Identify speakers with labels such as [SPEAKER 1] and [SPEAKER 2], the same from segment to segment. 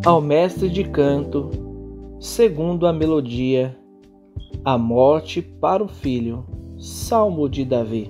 [SPEAKER 1] Ao mestre de canto, segundo a melodia, a morte para o filho, Salmo de Davi.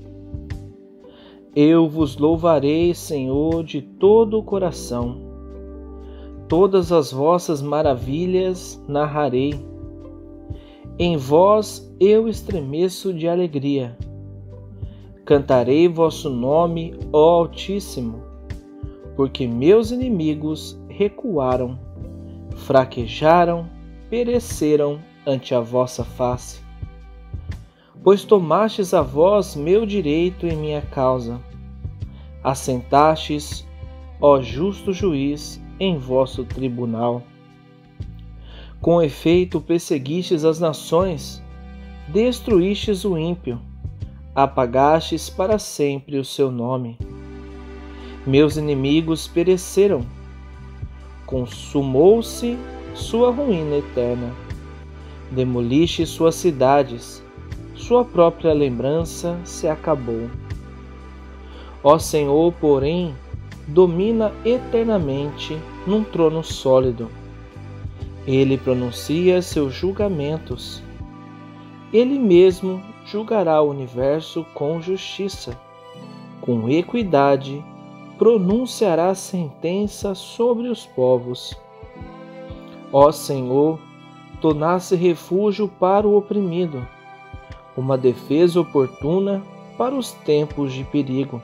[SPEAKER 1] Eu vos louvarei, Senhor, de todo o coração. Todas as vossas maravilhas narrarei. Em vós eu estremeço de alegria. Cantarei vosso nome, ó Altíssimo, porque meus inimigos recuaram, fraquejaram, pereceram ante a vossa face. Pois tomastes a vós meu direito em minha causa, assentastes, ó justo juiz, em vosso tribunal. Com efeito perseguistes as nações, destruístes o ímpio, apagastes para sempre o seu nome. Meus inimigos pereceram, consumou-se sua ruína eterna. Demoliste suas cidades, sua própria lembrança se acabou. Ó Senhor, porém, domina eternamente num trono sólido. Ele pronuncia seus julgamentos. Ele mesmo julgará o universo com justiça. Com equidade, pronunciará sentença sobre os povos. Ó Senhor, tornaste refúgio para o oprimido, uma defesa oportuna para os tempos de perigo.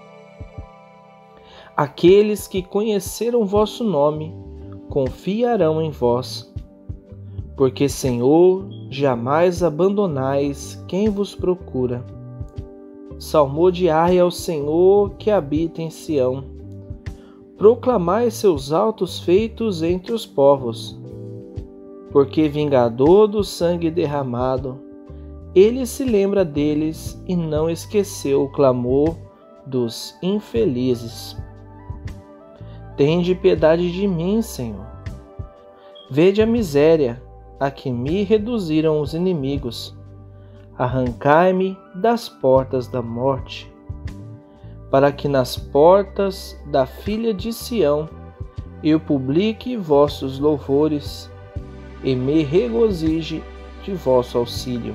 [SPEAKER 1] Aqueles que conheceram vosso nome confiarão em vós, porque, Senhor, jamais abandonais quem vos procura. Salmodiai ao Senhor que habita em Sião. Proclamai seus altos feitos entre os povos. Porque vingador do sangue derramado, ele se lembra deles e não esqueceu o clamor dos infelizes. Tende piedade de mim, Senhor. Vede a miséria a que me reduziram os inimigos. Arrancai-me das portas da morte, para que nas portas da filha de Sião eu publique vossos louvores e me regozije de vosso auxílio.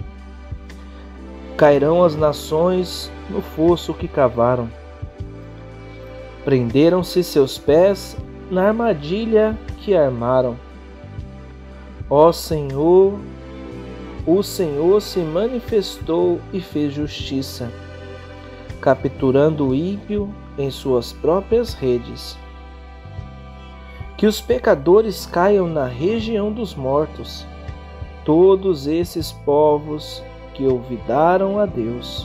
[SPEAKER 1] Cairão as nações no fosso que cavaram. Prenderam-se seus pés na armadilha que armaram. Ó Senhor, o Senhor se manifestou e fez justiça, capturando o ímpio em suas próprias redes. Que os pecadores caiam na região dos mortos, todos esses povos que olvidaram a Deus.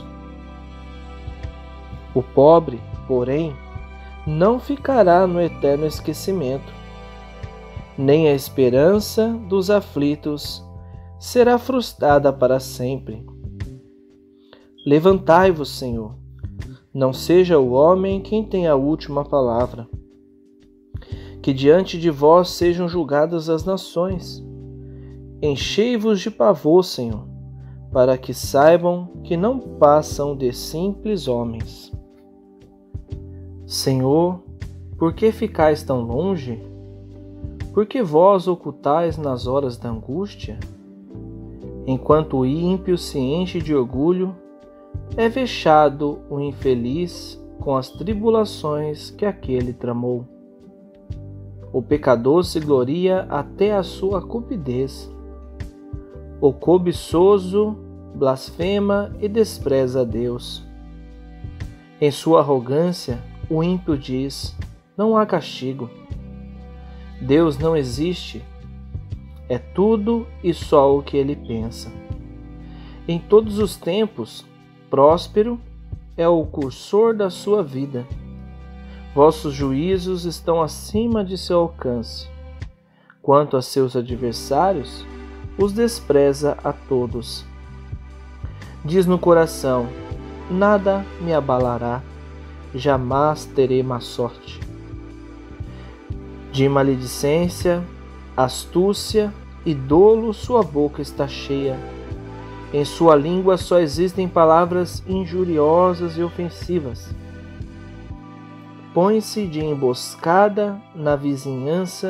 [SPEAKER 1] O pobre, porém, não ficará no eterno esquecimento, nem a esperança dos aflitos será frustrada para sempre. Levantai-vos, Senhor, não seja o homem quem tem a última palavra. Que diante de vós sejam julgadas as nações. Enchei-vos de pavor, Senhor, para que saibam que não passam de simples homens. Senhor, por que ficais tão longe? Por que vós ocultais nas horas da angústia? Enquanto o ímpio se enche de orgulho, é vexado o infeliz com as tribulações que aquele tramou. O pecador se gloria até a sua cupidez. O cobiçoso blasfema e despreza a Deus. Em sua arrogância, o ímpio diz: não há castigo. Deus não existe. É tudo e só o que ele pensa. Em todos os tempos, próspero é o cursor da sua vida. Vossos juízos estão acima de seu alcance. Quanto a seus adversários, os despreza a todos. Diz no coração: nada me abalará, jamais terei má sorte. De maledicência, astúcia e dolo sua boca está cheia. Em sua língua só existem palavras injuriosas e ofensivas. Põe-se de emboscada na vizinhança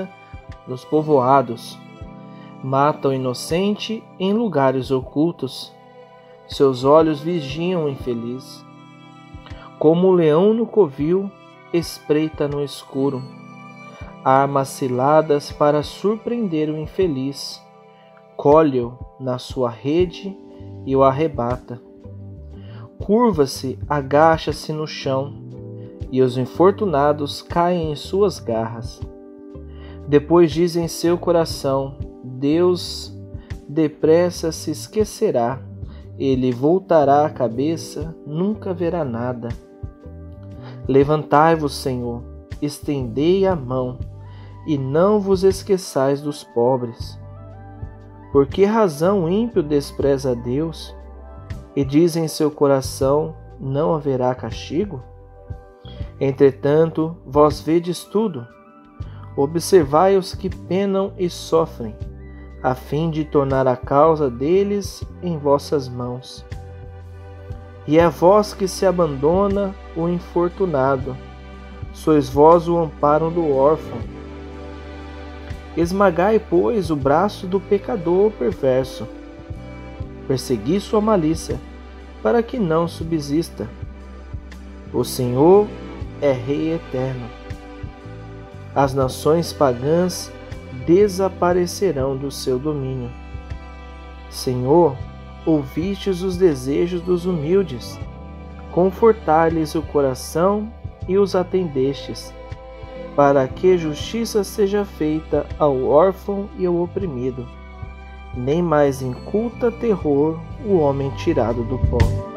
[SPEAKER 1] dos povoados. Mata o inocente em lugares ocultos. Seus olhos vigiam o infeliz. Como o leão no covil, espreita no escuro. Arma ciladas para surpreender o infeliz. Colhe-o na sua rede e o arrebata. Curva-se, agacha-se no chão, e os infortunados caem em suas garras. Depois diz em seu coração: Deus depressa se esquecerá, ele voltará a cabeça, nunca verá nada. Levantai-vos, Senhor, estendei a mão, e não vos esqueçais dos pobres. Por que razão o ímpio despreza a Deus, e diz em seu coração: não haverá castigo? Entretanto, vós vedes tudo. Observai os que penam e sofrem, a fim de tornar a causa deles em vossas mãos. E é vós que se abandona o infortunado, sois vós o amparo do órfão. Esmagai, pois, o braço do pecador perverso. Persegui sua malícia, para que não subsista. O Senhor é Rei eterno. As nações pagãs desaparecerão do seu domínio. Senhor, ouvistes os desejos dos humildes, confortai-lhes o coração e os atendestes, para que justiça seja feita ao órfão e ao oprimido, nem mais inculta terror o homem tirado do pó.